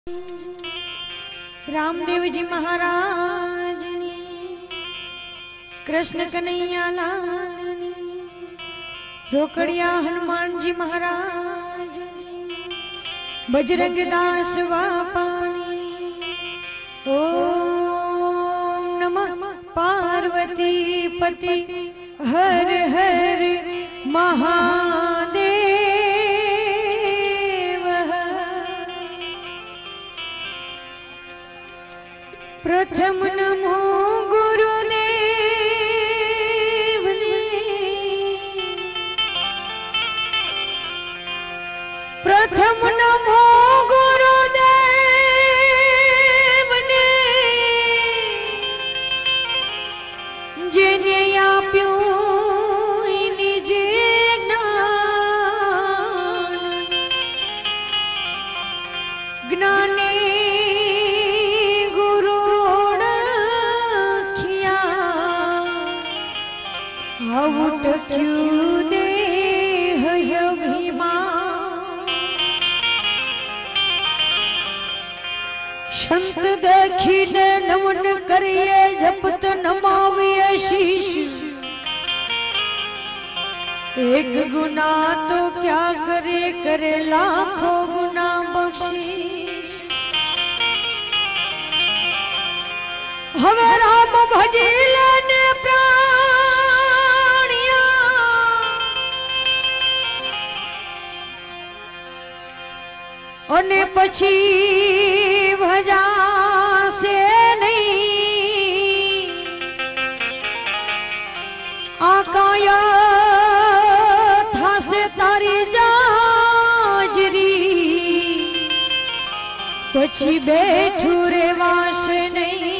रामदेव जी महाराज ने, कृष्ण कन्हैया लाल ने, रोकड़िया हनुमान जी महाराज ने, बजरंग दास बापा ने। ओम नमः पार्वती पति हर हर महादेव। प्रथम नमो गुरुदेव ने, प्रथम नमो गुरुदेव ने, जेने आप्यो निज ज्ञान, ज्ञाने क्यों देह अभिमान। संत देखीने नमन करिए, जपत नमाविए शीश। एक गुना तो क्या करे, करे लाखों गुना बख्शीश। हवे राम भजी लेने प्राण, और पछी भजा से नहीं आकाया था से तारी जाजरी, पछी बैठू रे वास नहीं।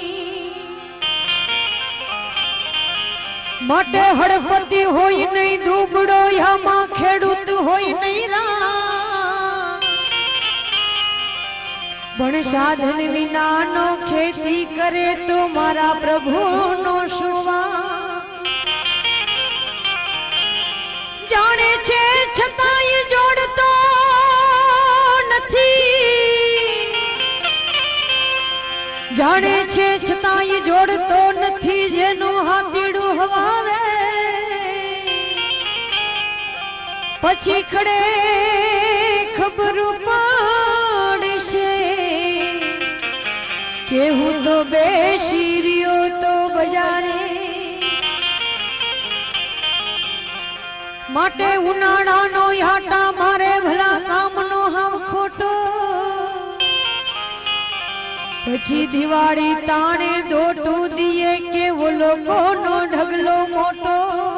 मटे हड़पति होई नहीं दुबड़ो, या मां खेडूत होई नहीं रा। पण साधन विना नो खेती करे, तो मारा प्रभु नो शुवा। जाने छे छताई जोड़तो नथी, जाने छे छताई जोड़तो नथी, जेनो हाथीडू हवावे पछी खड़े खबरू पाड़शे। केहू तो बेशीरियो तो बजारे, माटे उनाड़ा नो याटा मारे भला काम नो हम खोटो। पछी दिवाड़ी ताणे दोटू दिए, के वो लोगो नो ढगलो मोटो।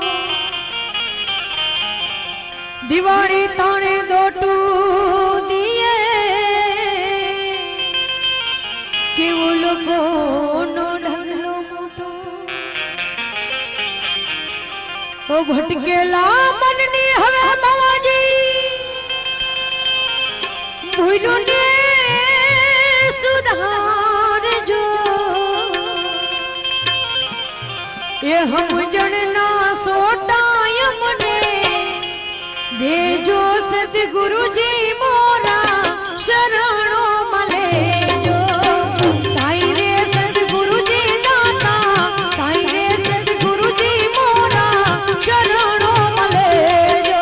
दिवाड़ी ताणे दोटू दिए, के वो लोगो नो ढगलो मोटो। ओ भटकेला मननी हवे बाबाजी, भूलो ने सुधार जो। ये हम जनना सोटाय मने, दे जो सतगुरु जी मोरा शरणो मले जो। साई रे सतगुरु जी दाता, साई रे सतगुरु जी मोरा शरणो मले जो।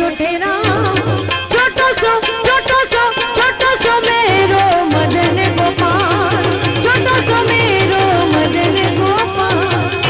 छोटे राम, छोटो सो मेरो मदन गोपाल, छोटो सो मेरो मदन गोपाल।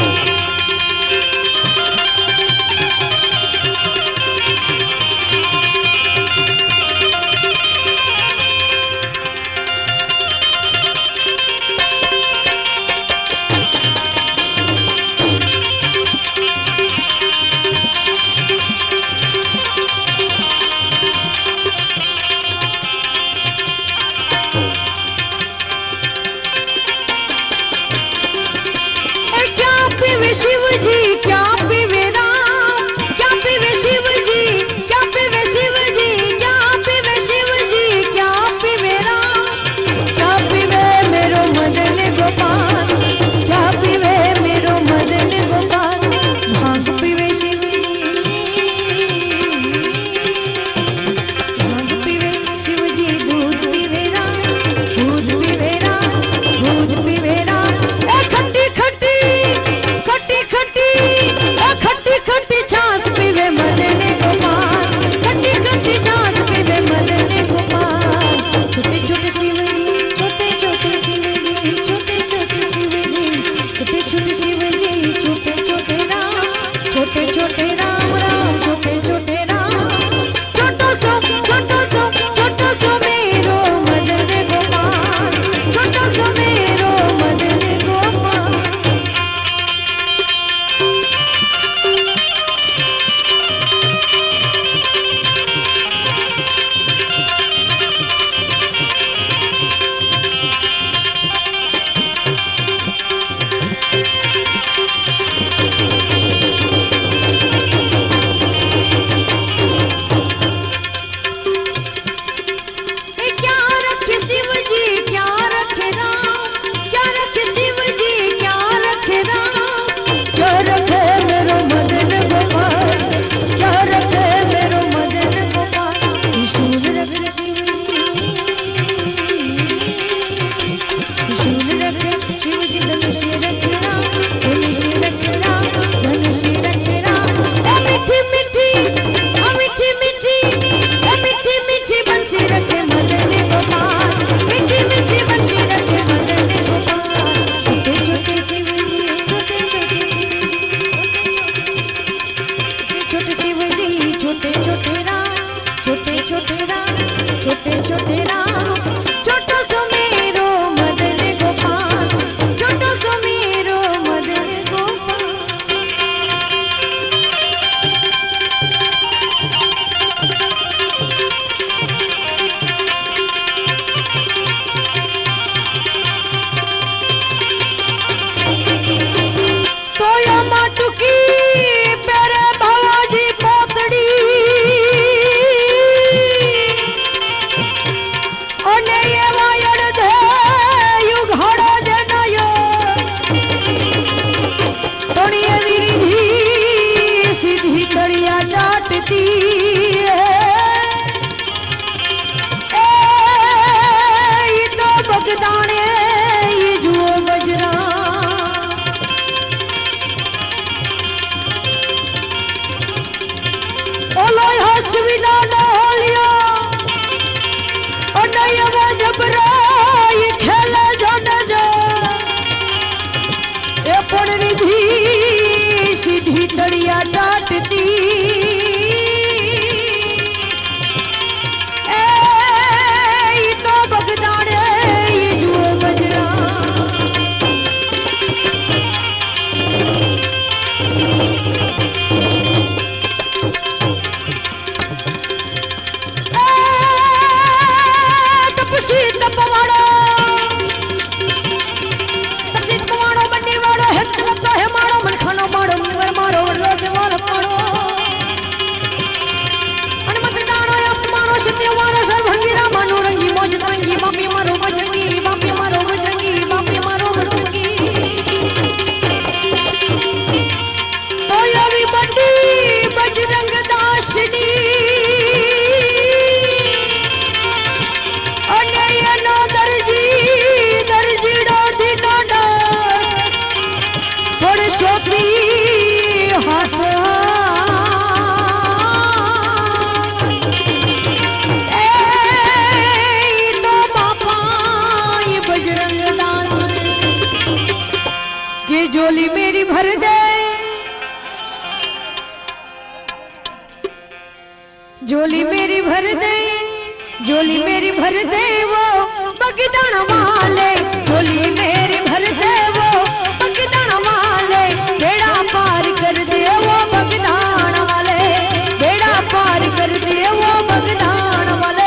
तड़िया चाटती तो बगदाने ये जुओ बजरा तपसी तपवाड़ो बंडी वाड़ो है लगा है मारो मन खानो मारो मन मारो लो से मारो मारो अनुमति दानो अपमानो सिद्धि मारो सर्वभंगी रामानो रंगी मौज तरंगी बापी मारो बजंगी बापी मारो बजंगी बापी मारो बजंगी तो ये बंडी बजरंग दासनी झोली मेरी भर दे, झोली मेरी भर दे वो बगदान वाले, झोली मेरी भर दे वो बगदान वाले, बेड़ा पार कर दे वो बगदान वाले, बेड़ा पार कर दे वो बगदान वाले।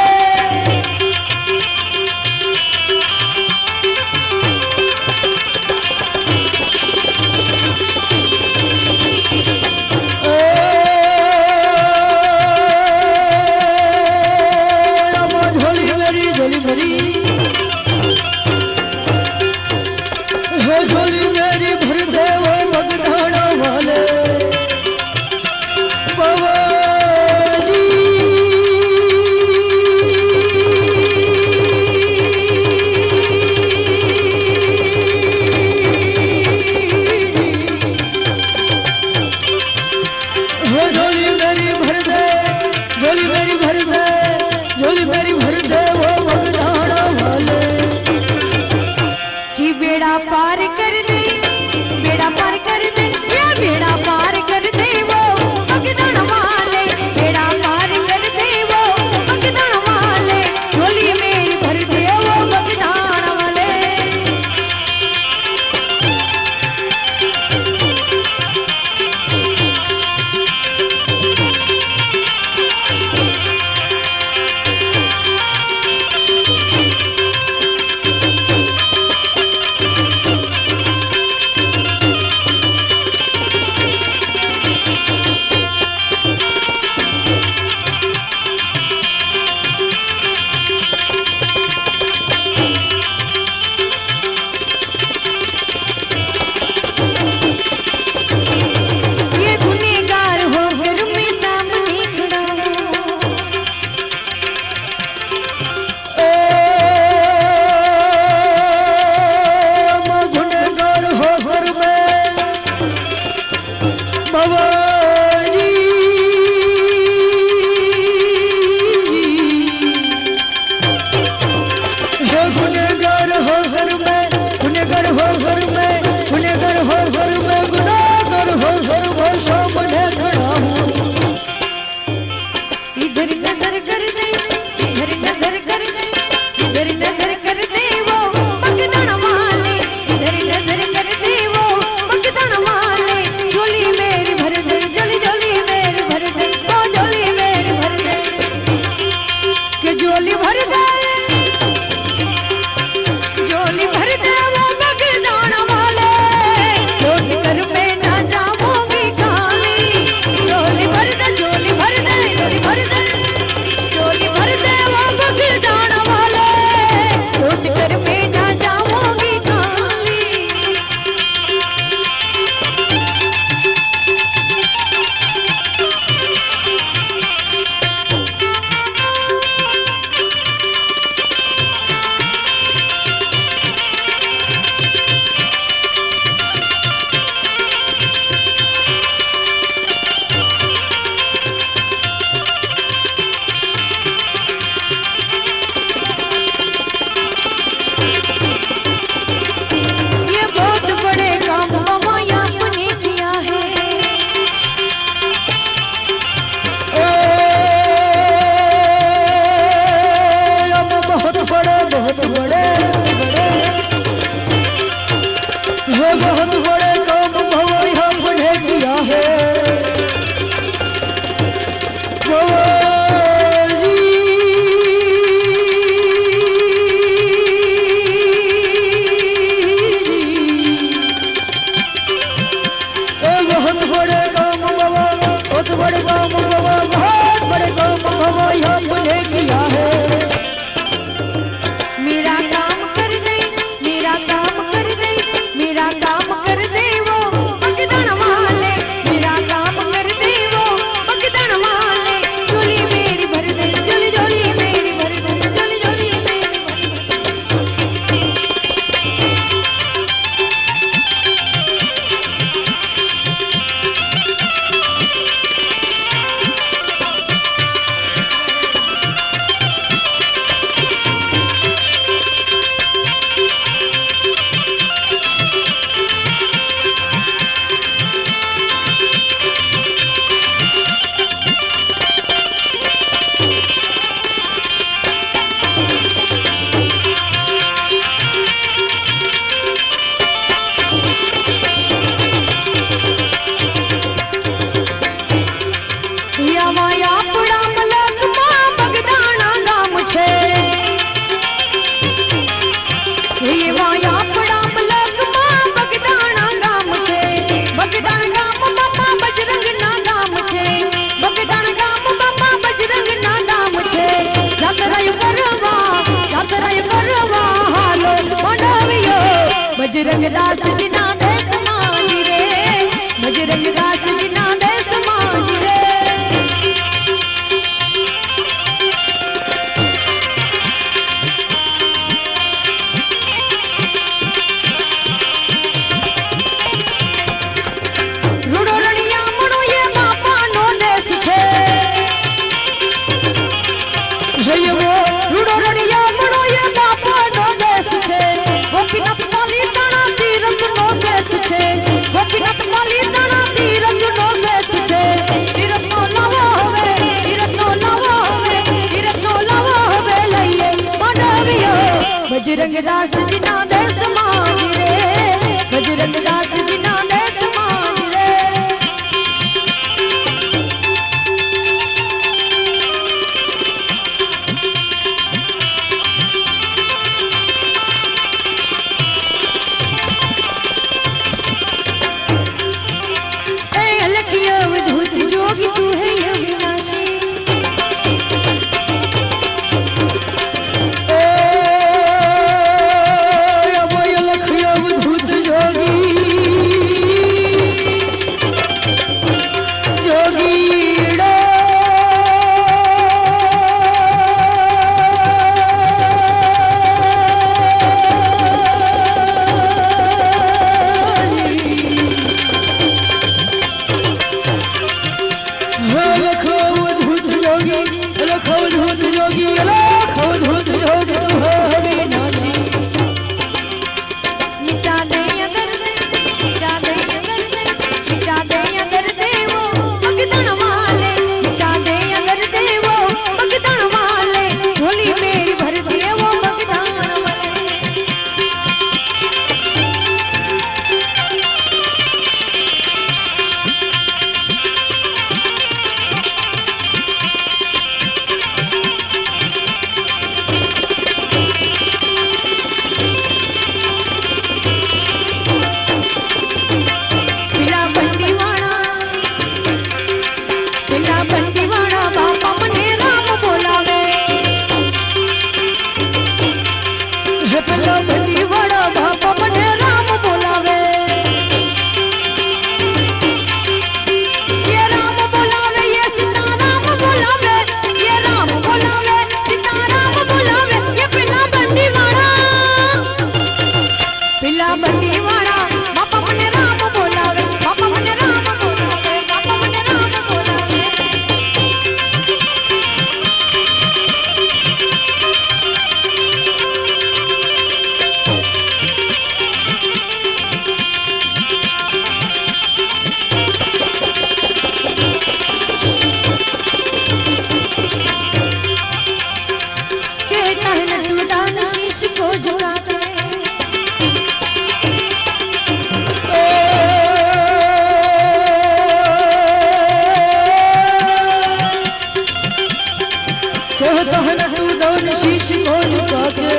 कहता है न तू दान शीश को झुका के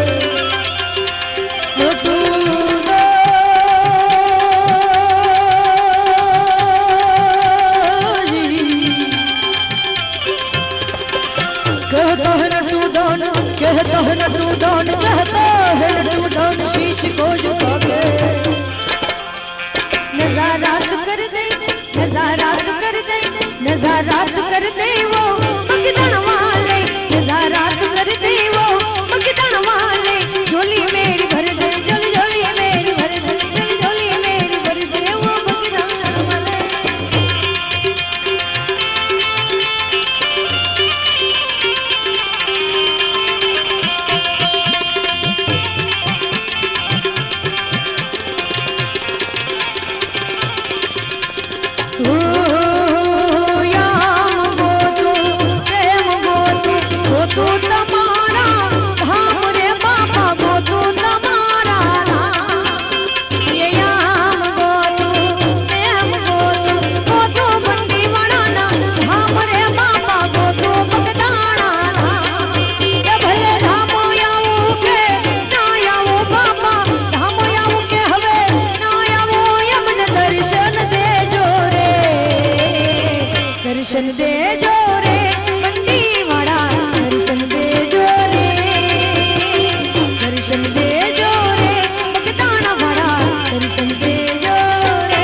तू कहता है न तू दान, कहता है न तू दान, कहता है न तू दान शीश को झुका के नजारात कर दे, नजारात कर दे, नजारात कर दे वो मगदण वाले, नजारात कर दे वो मगदण वाले, झोली मेरी भर दे, झोली झोली मेरी भर दे, झोली झोली मेरी भर दे वो मगदण वाले। दर्शन दे जो रे बंडी वाड़ा, दर्शन दे जो रे, दर्शन दे जो रे मगदाना वाड़ा, दर्शन दे जो रे।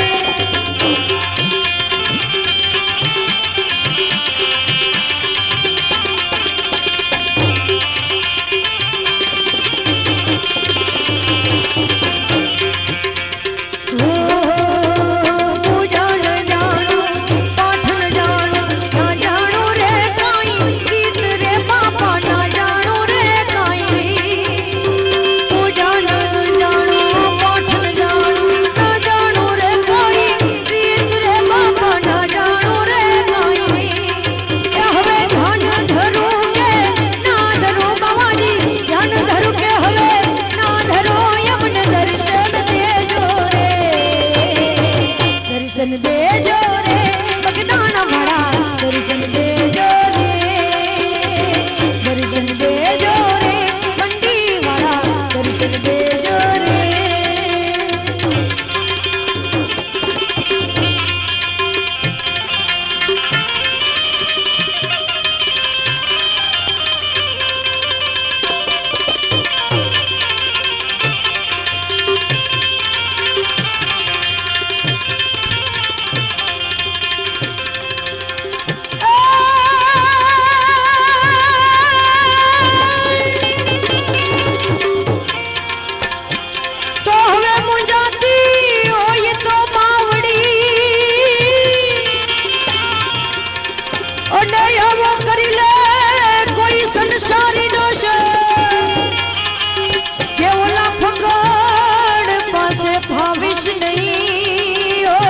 दर्शन दे जो रे मगदाना वाड़ा, दर्शन दे जो रे, दर्शन दे जो रे बंडी वाड़ा, दर्शन दे जो रे। भविष्य नहीं हो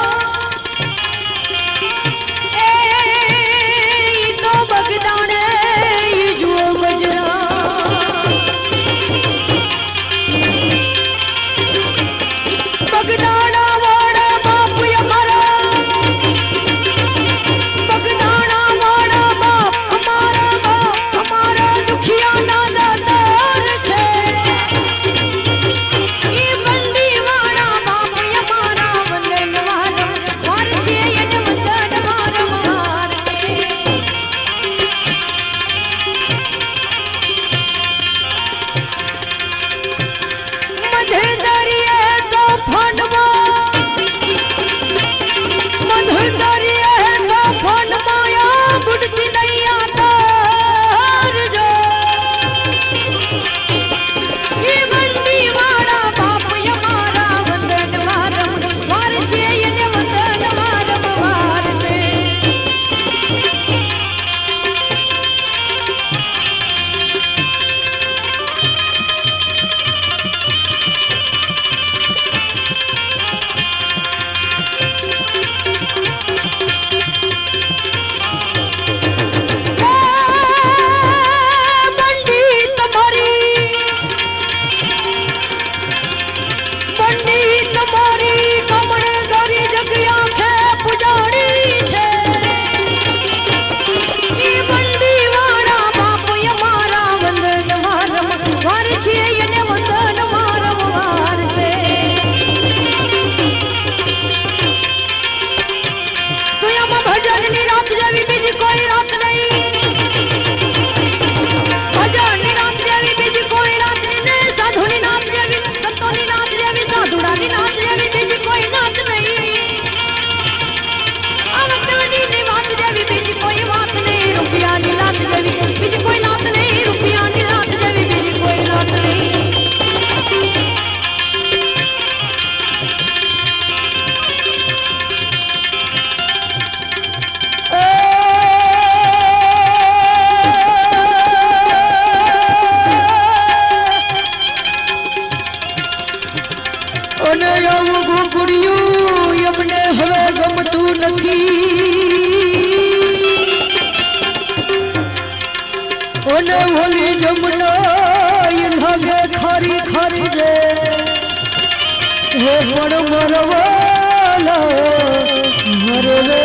ए तो बगदाने ये जो बजना बगदाना वाड़ा बाप हमारा, बगदाना वाड़ा बाप ओने होली जमुना इन्हागे खारी खारी रे हे बड़ मरवाला मर रे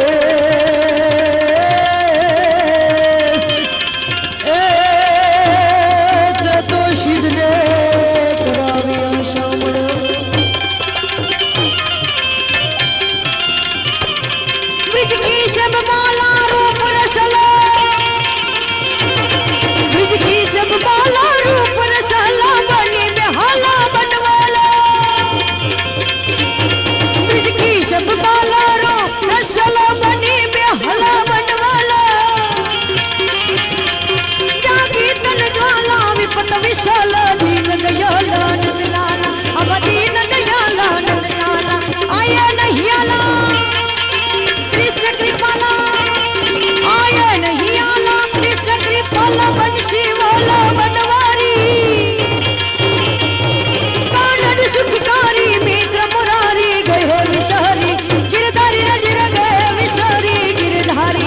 विशाला दीन दयाला नंदलाला अब दीन दयाला नंदलाला आया नहीं आला कृष्ण कृपाला आया नहीं आला कृष्ण कृपाला बंशी वाला बनवारी कानन सुखकारी मित्र मुरारी गए विशारी गिरधारी रजर गए विशारी गिरधारी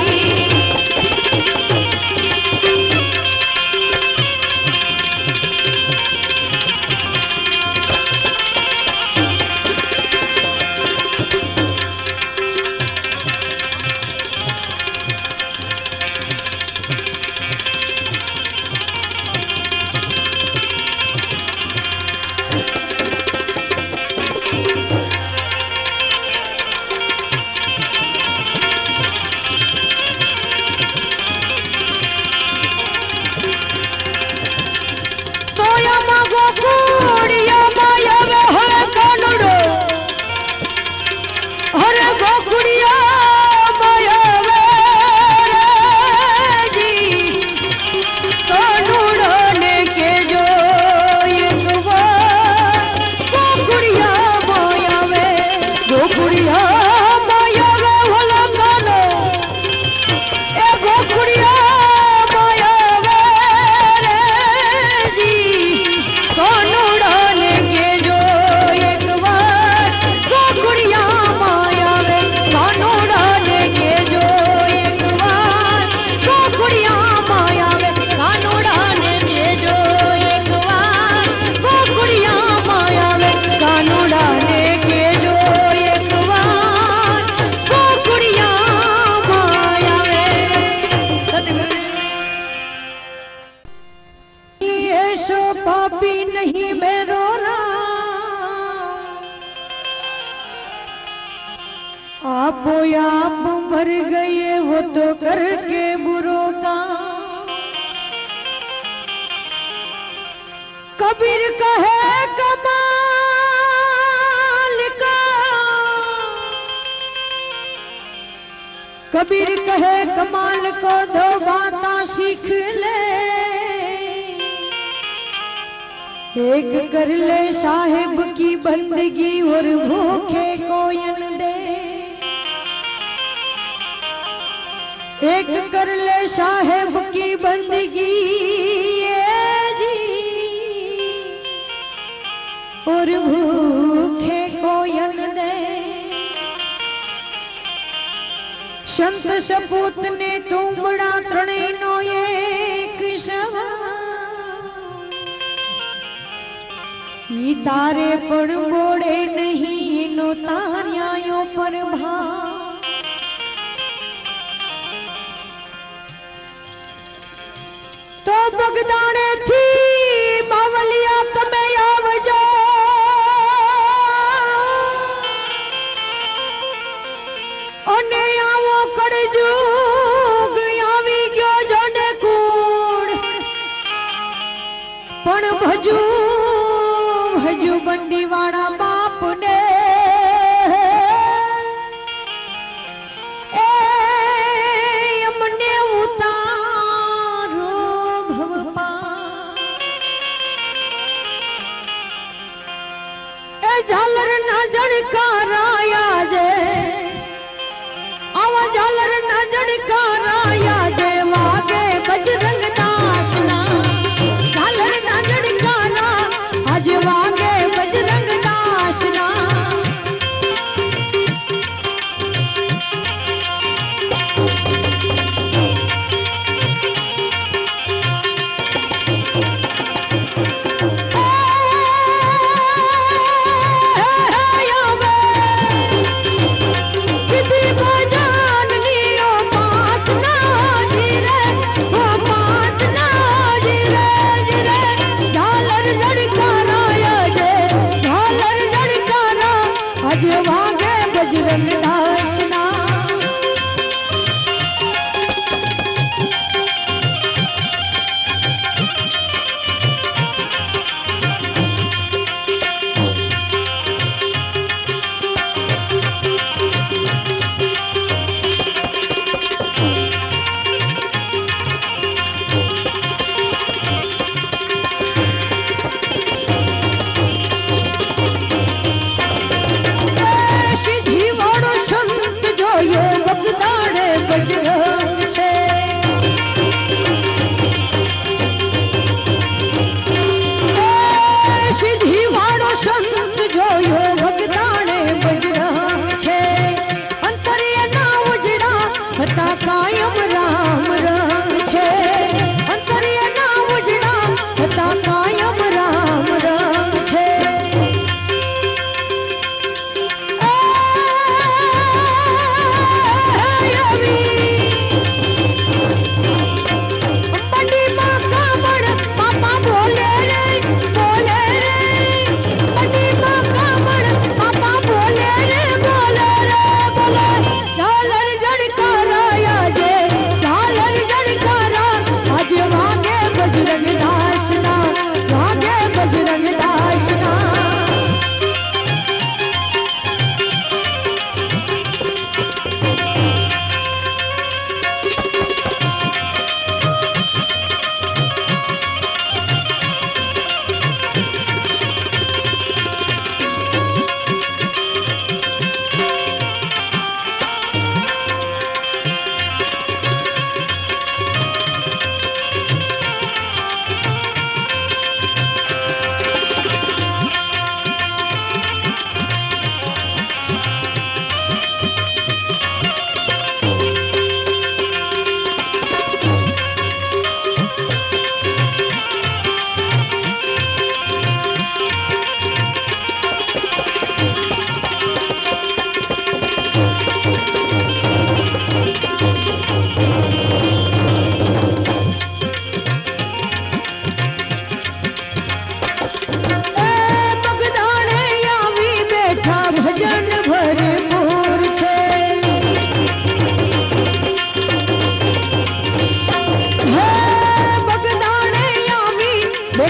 आप मर गए वो तो करके बुरों का कबीर कहे कमाल का कबीर कहे कमाल को दो बातें सीख ले एक कर ले साहिब की बंदगी और भूखे को यन दे एक कर ले साहेब की बंदगी जी और भूखे को यन दे संत सपूत ने तुमड़ा त्रणे नो एक सवाल तारे पण बोड़े नहीं नो तारियायो पर भा तो बगदाने थी बावलिया तमे आवजो ओने आवो कड़जूग आवी गयो जोने कूड़ पण भजू भजू बंडी वाड़ा बाप ने ए अमने उतारो भव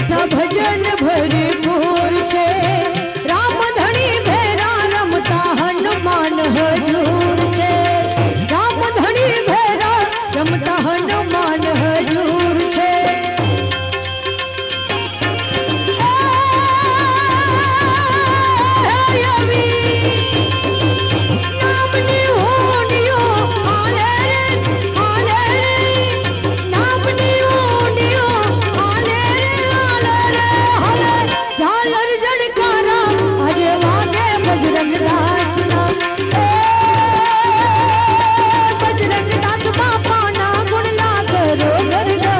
हेठा भजन भरपूर छे राम धनी भेरा रमता हनुमान हजूर छे राम धनी भेरा रमता हनुमान हजूर छे बजरंग दास बापा ना गुण ला करो घर घर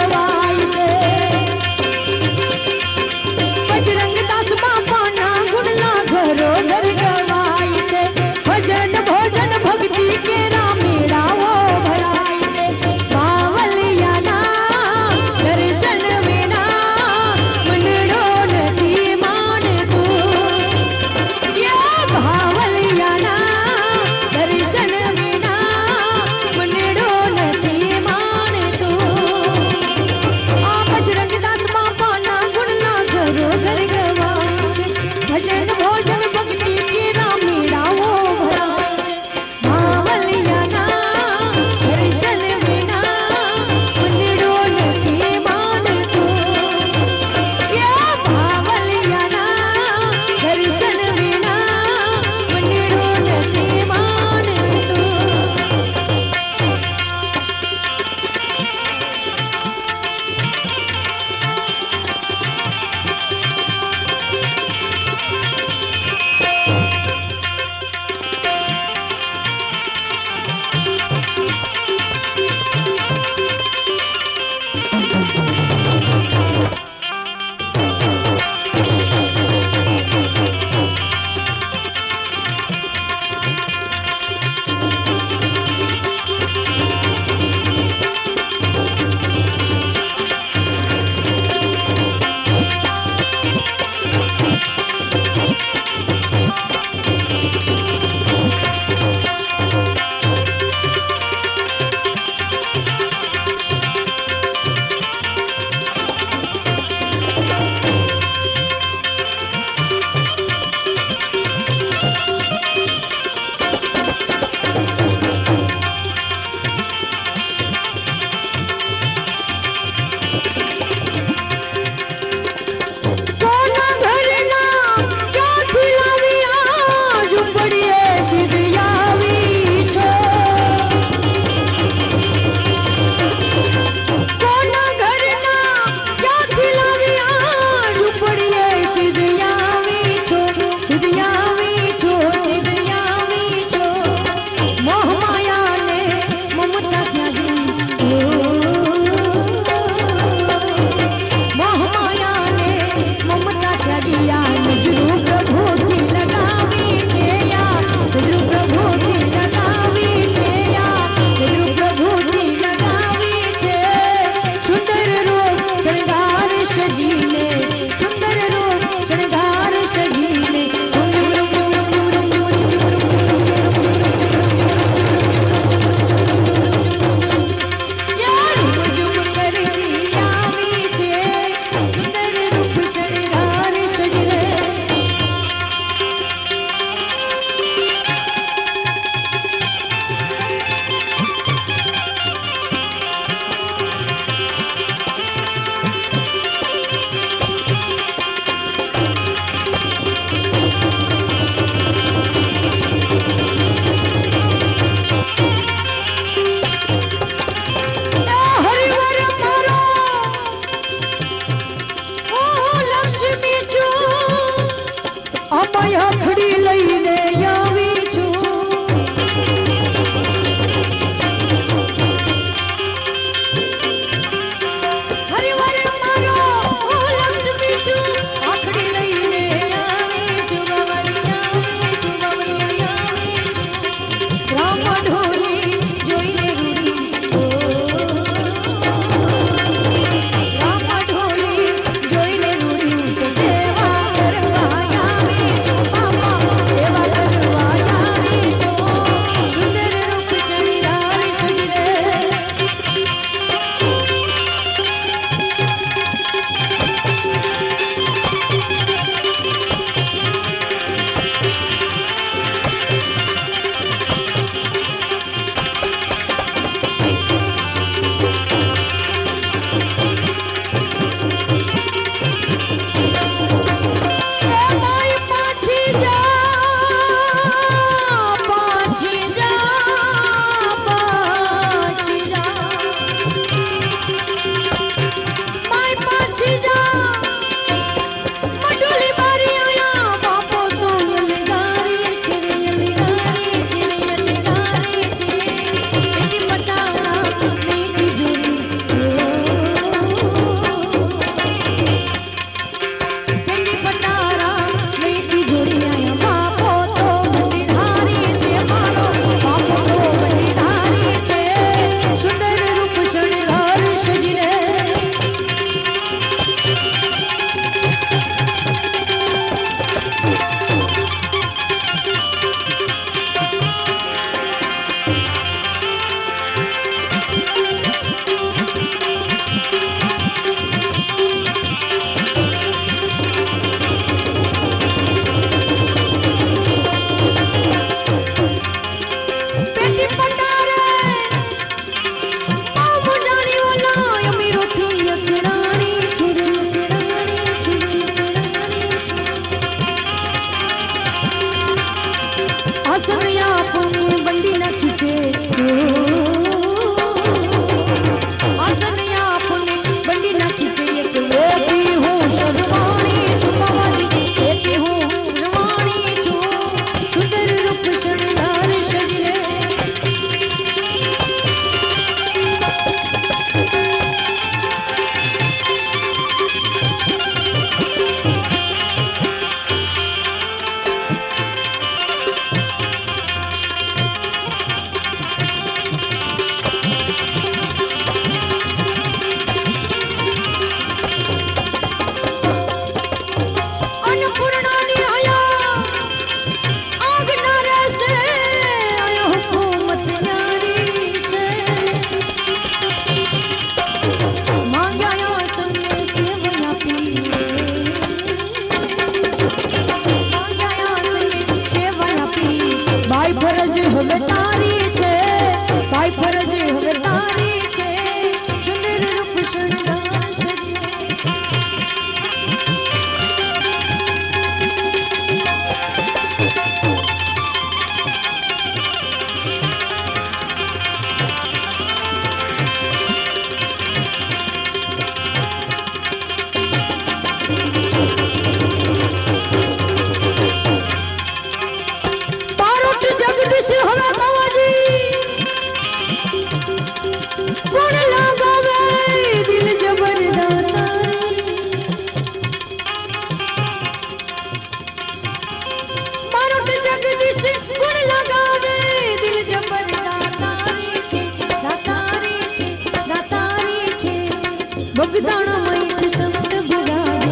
बगदाना माई संत बिराजे,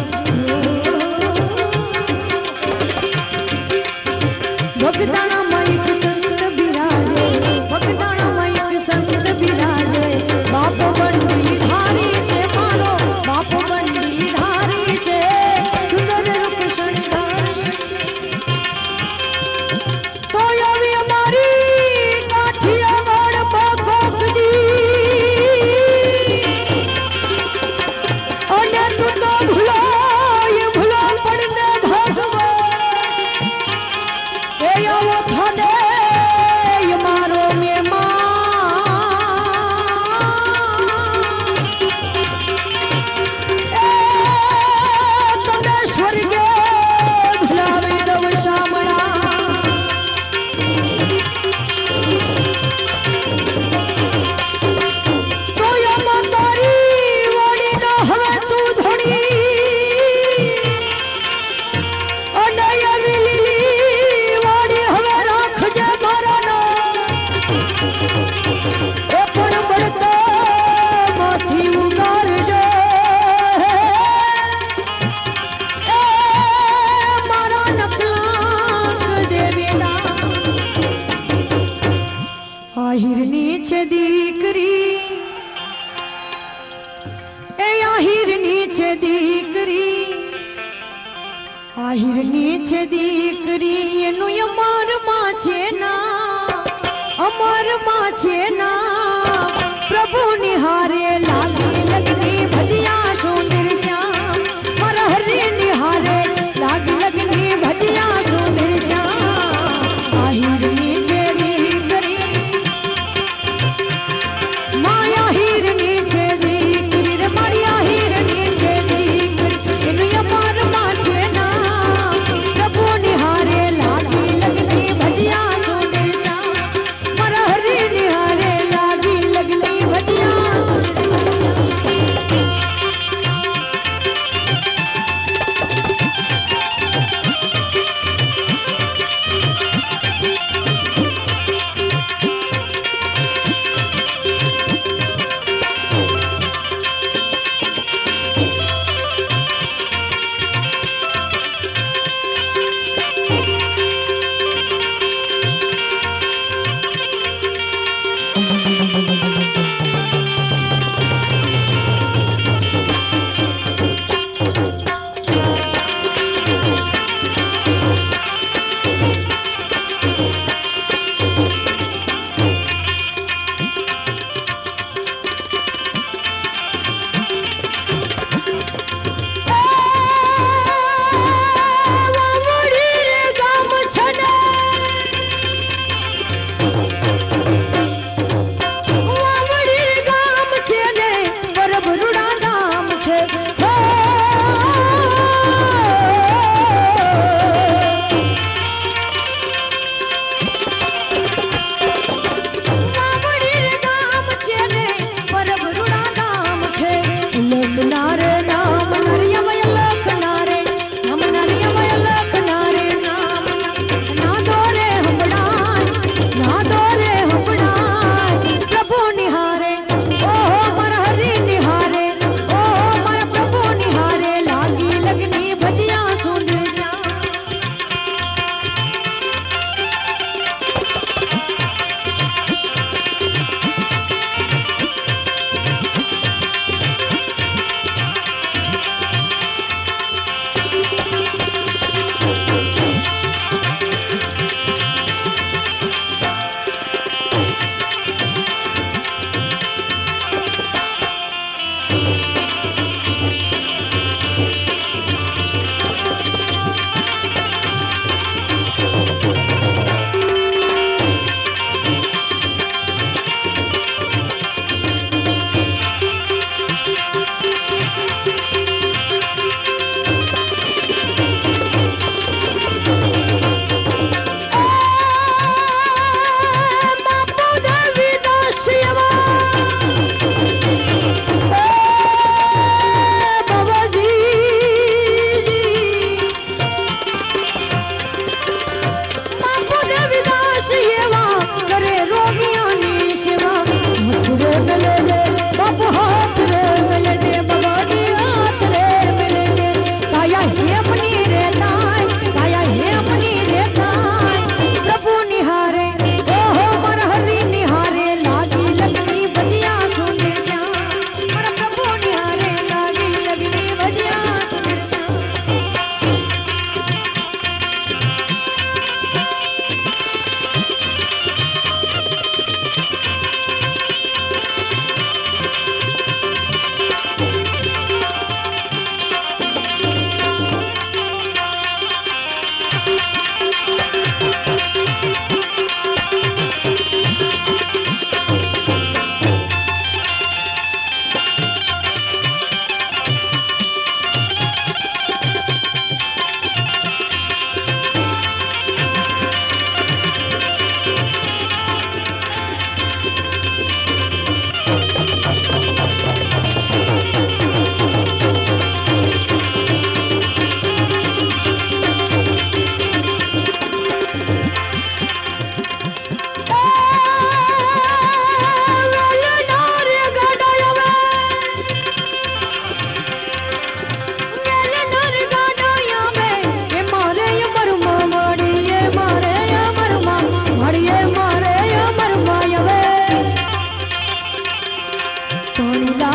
बगदाना माई संत बिराजे, बगदाना माई संत बिराजे। बाप बंडी धारी से मारो, बाप बंडी धारी से सुंदर रूप शृंगार से। तो अभी हमारी काठियावाड़ पोकोक दी, और तू तो भुला ये भुला पड़ने भगवान। ये वो थाने ये मारो मेहमान, हिरनी छे दीकरी, ए हिरनी छे दीकरी, हिरनी छे दीकरी। एनु अमर मां छे ना, अमर मां छे ना। प्रभु निहारे लागी लगनी भजिया सुंदर श्याम, मर हरि निहारे लागी लगनी भजिया सुंदर श्याम। हिरनी छे दीकरी, माया हिरनी छे दीकरी रे, मारिया हिरनी छे दीकरी। एनु अमर मां छे ना, प्रभु निहारे लागी लगनी भजिया सुंदर श्याम, मर हरि निहारे लागी लगनी भजिया सुंदर श्याम।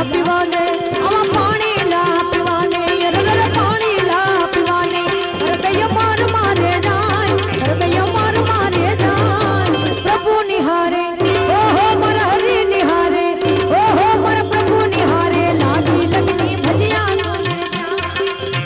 पिवाने आवा पानी ला पिवाने रे पानी ला पिवाने रुपया मार मारे जान रुपया मार मारे जान प्रभु निहारे ओ हो मर हरि निहारे ओ हो मर प्रभु निहारे लागी लगनी भजिया सोनर श्याम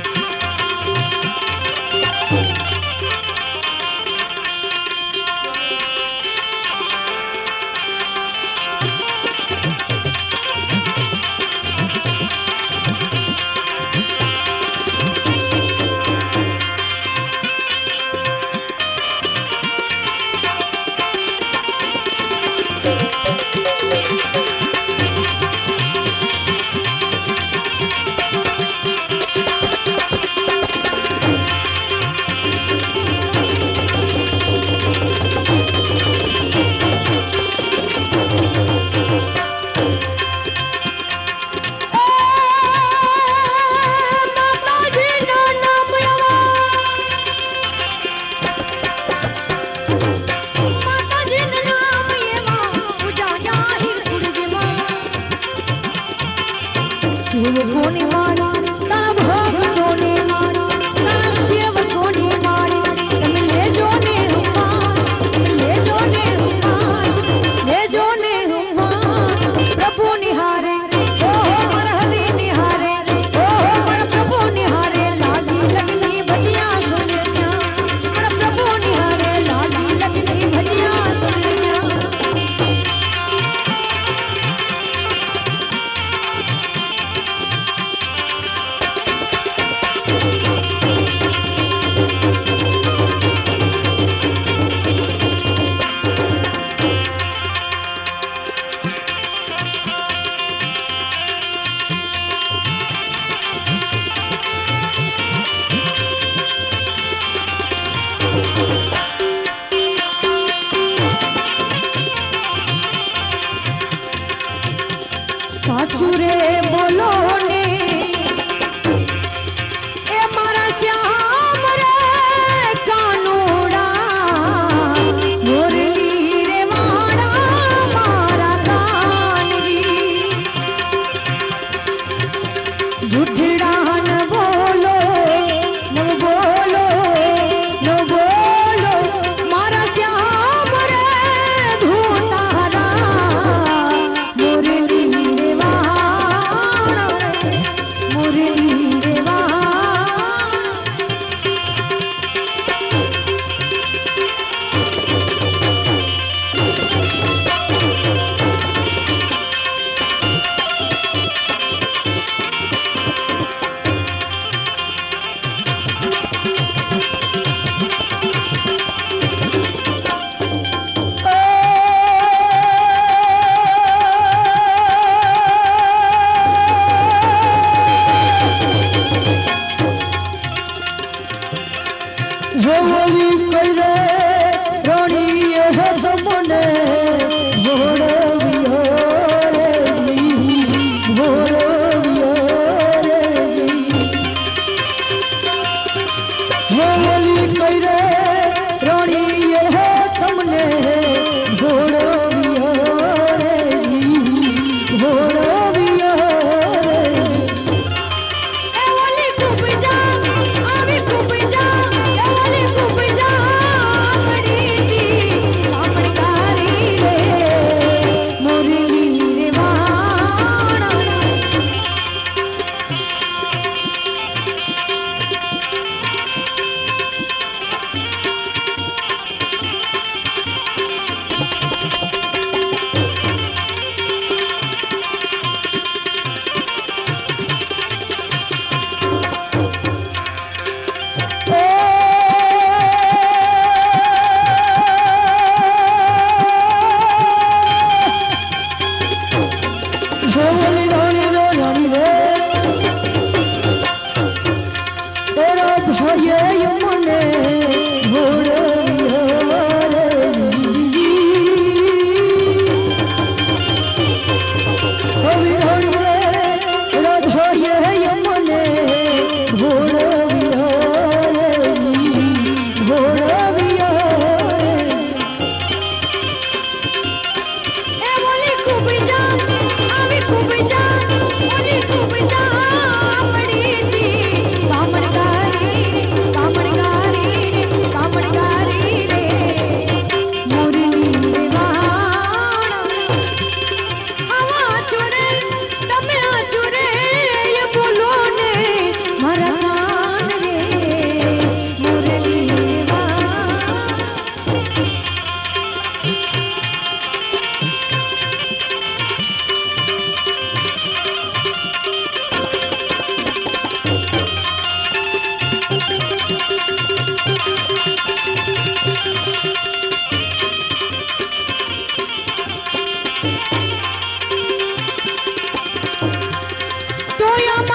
शिव कोनी मारी तारा भोग कोनी मारी तारा शिव कोनी मारी तुम ले जो ने हुमान ले जो ने हुमान ले जो ने हुमान प्रभु निहारे ओ मर हरि निहारे ओ मर प्रभु निहारे लागी लगनी भजिया सुन श्याम मर प्रभु निहारे लागी लगनी भजिया सुन श्याम साचू रे बोलो ने ए मारा श्याम रे कानूड़ा मुरली रे वाड़ा मारा कानगी झूठड़ा न बोलो न बोलो न बोलो मारा श्याम रे धूतारा मुरली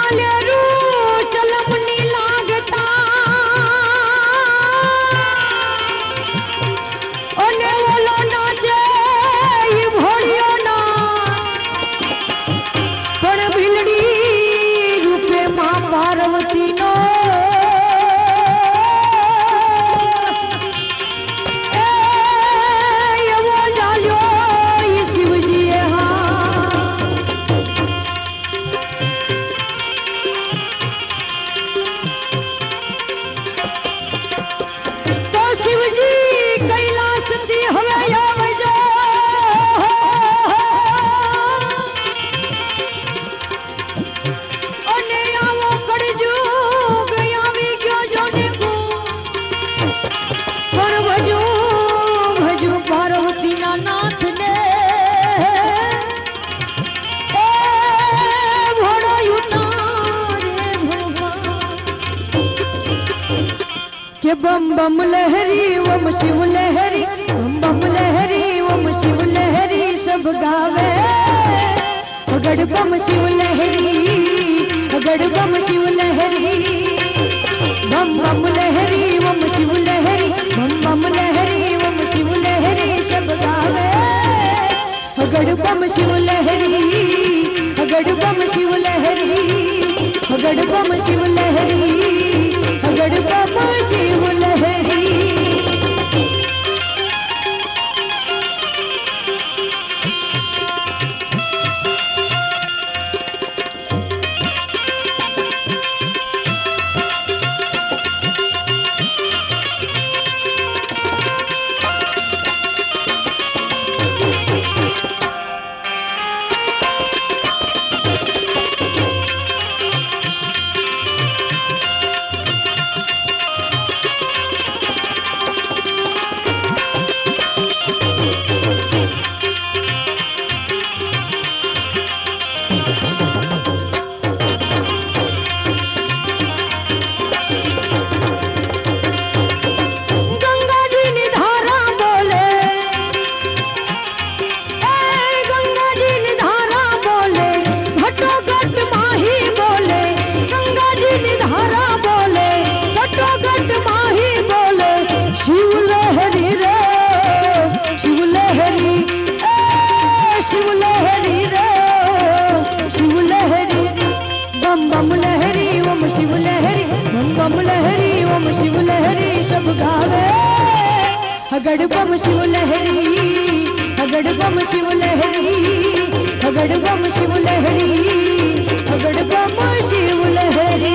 चालेरू चलमनी लागता ओने ओलो नाचे ई भोलियो ना पण भीलड़ी रूपे मां पार्वती नो बम बम लहरी ओम शिव लहरी बम बम लहरी ओम शिव लहरी सब गावे गड़ बम शिव लहरी गड़ बम शिव लहरी बम बम लहरी ओम शिव लहरी बम बम लहरी ओम शिव लहरी सब गावे गड़ बम शिव लहरी गड़ बम शिव लहरी गड़ बम शिव लहरी गड़ बम शिव लहरी शिव लहरी बम बम लहरी ओम शिव लहरी सब गावे गड़ बम शिव लहरी गड़ बम शिव लहरी गड़ बम शिव लहरी गड़ बम शिव लहरी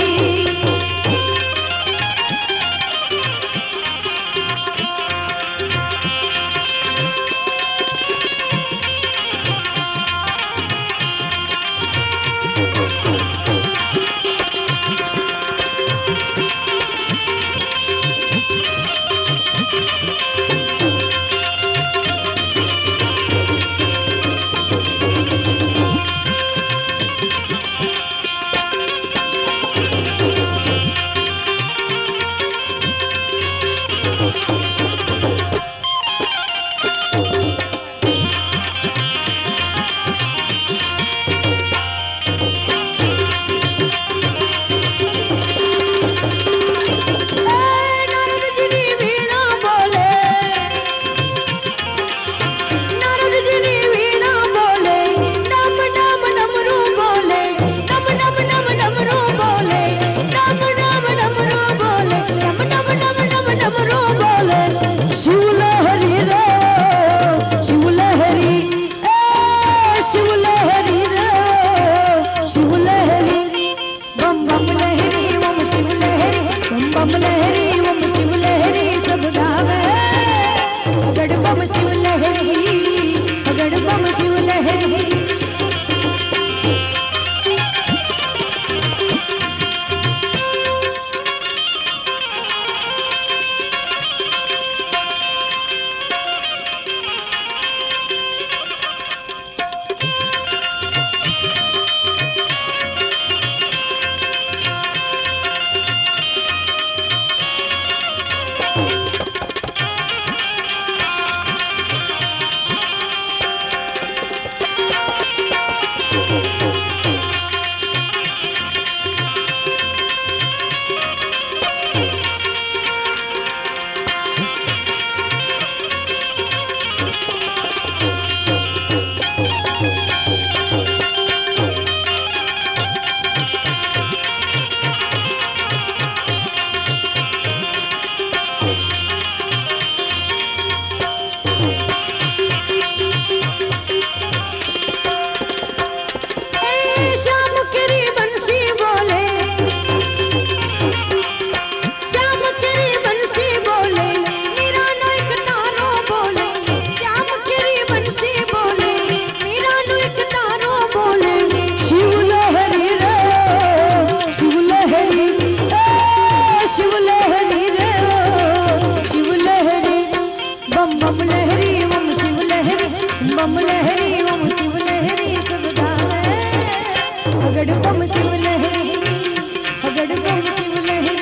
शिव लहरी हगड़ बम शिव लहरी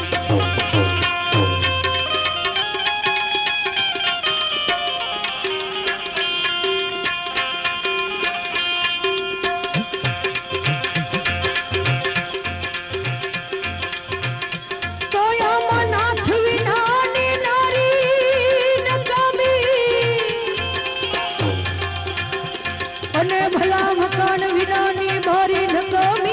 भला मकान विनानी भारी नकामी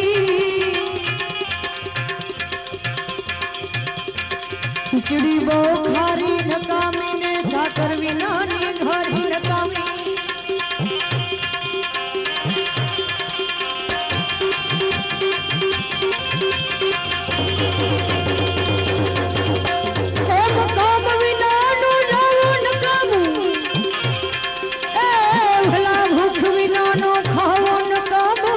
खिचड़ी बो खारी नकामी ने साकर विनानी घारी नकामी मकाम विनानो जाओ नकामू भला भूख विनानो खाओ नकामो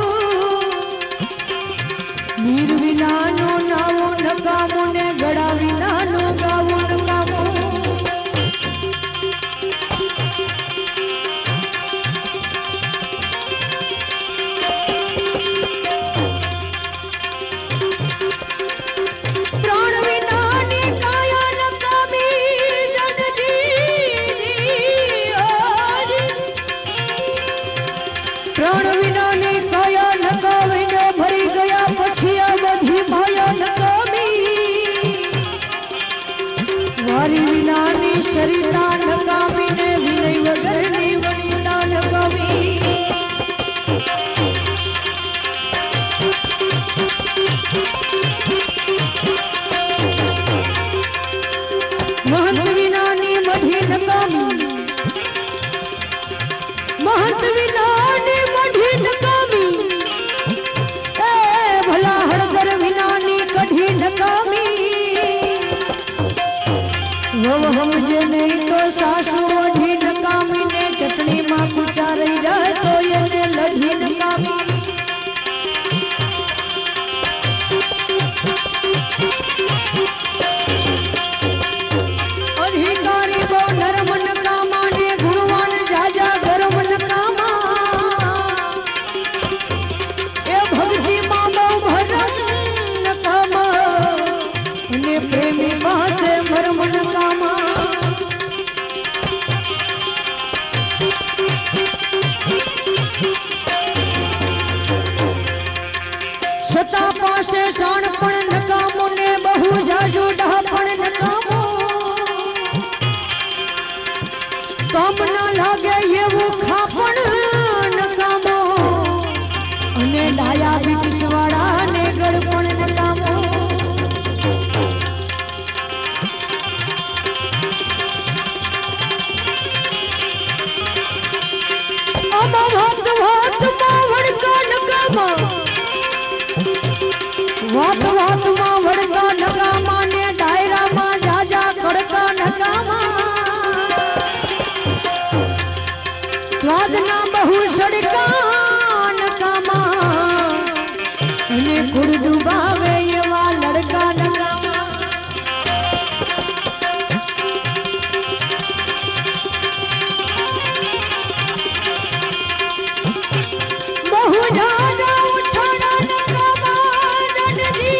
वीर विनानो नावो नकामो ने गड़ा विनानो गावो नकामो प्राण विनानी काया नकामी जन जी प्राण विनानी काया नकामी ने भरी गया पछिया बधी माया नकामी वारी विनानी शरीता नकामी ने विनय वगरनी वनिता नकामी महंत विनानी मधी नकामी महंत विनानी मधी नकामी भला हड़दर विनानी कढ़ी नकामी वो हम जे नहीं तो सासू अढ़ी नकामी ने चटनी मां कुचा रही जाए तो ये ने लढ़ी नकामी अधिकारी वो नरम नकामा ने गुणवान जाजा गरम नकामा ए भक्ति मां बहु भरम नकामा ने प्रेमी पासे मरम नकामा सता पासे शाणपण नकामो ने बहु जाजू डहापण नकामो काम ना लागे ये वो खापण नकामो अने डायाबिटीस वाळा ने गड़पण नकामो अमा वात वात मां वड़का नकामा वात वात मां वड़का नकामा ने डायरा मां जाजा कड़का नकामा स्वाद ना बहु सड़का नकामा ने कुड़ डुबावे ये वा लड़का नकामा बहु जाजा उछाड़ा नकामा जन जी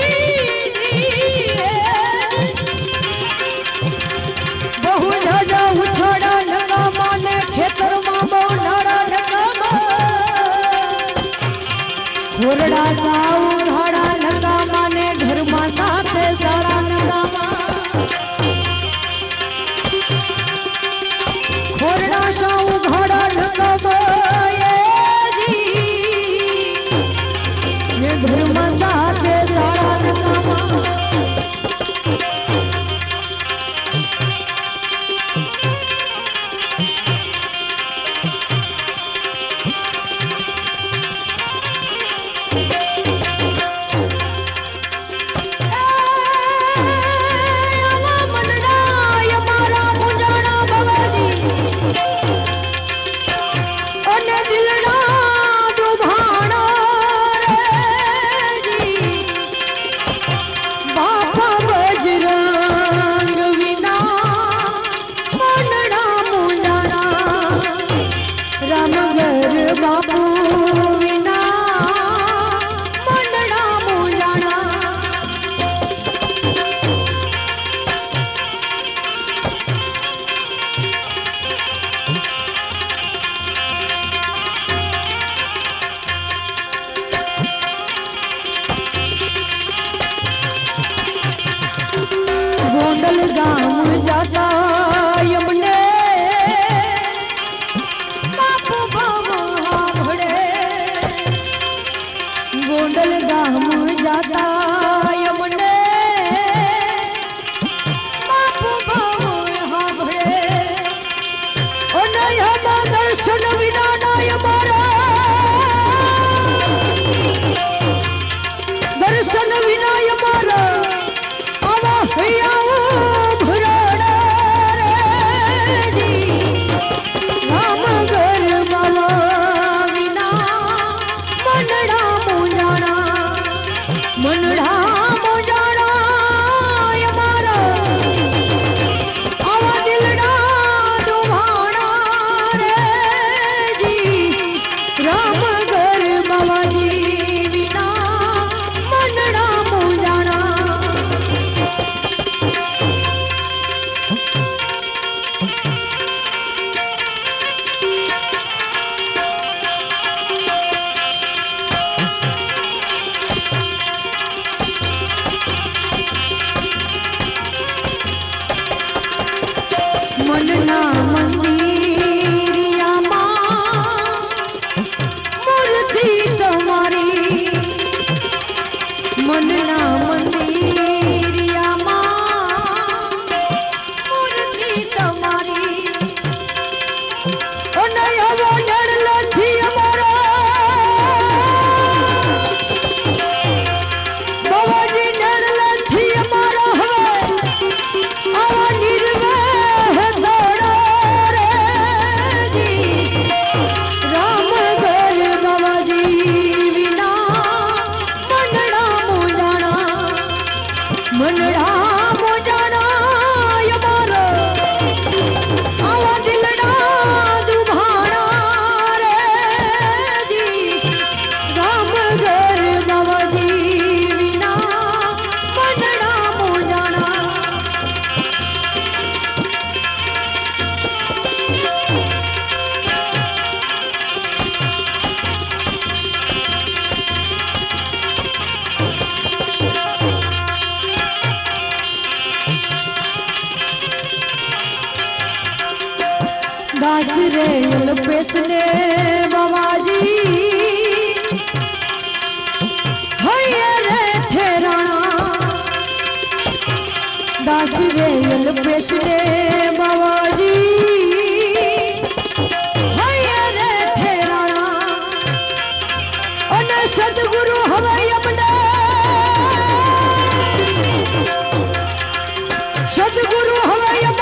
बहु जाजा उछाड़ा नकामा ने खेतर मां बहु नाड़ा नकामा खोरड़ा साऊ घाड़ा नकामा ने घर मां साथे साड़ा नकामा खोरड़ा साऊ घाड़ा नकामा धर्म साथे साड़ा नकामा दिलड़ा दुभाणा रे जी गाम जाता यमने बापू बाबा भड़े गोंडल गाम जाता यमने बापू बाबा भड़े ओ नया दर्शन विना नाय मारा दर्शन विना मारा आवा हैया भराड़ा रे जी राम घर बाबा विना मनड़ा मोजाना मारा आवा दिलड़ा दुभाना रे जी राम घर बाबा जी विना मनड़ा मोजाना मनना मंदिरिया मां मूर्ति तुम्हारी मनना मंदिरिया मां मूर्ति तुम्हारी ओ नया वो नड़ थी हमारा बाबा जी नड़ थी हमारा आवा निर्वह दौड़ा रे जी राम घर बाबा जी विना मनड़ा मोजाना यमारा आवा दिलड़ा दुभाना रे जी राम घर बाबा जी विना मनड़ा मोजाना दास रे पेसने बाबा जी हैया रे ठेराना दास रे पेसने बाबा जी हैया रे ठेराना और सदगुरु हवे यमने सदगुरु हवे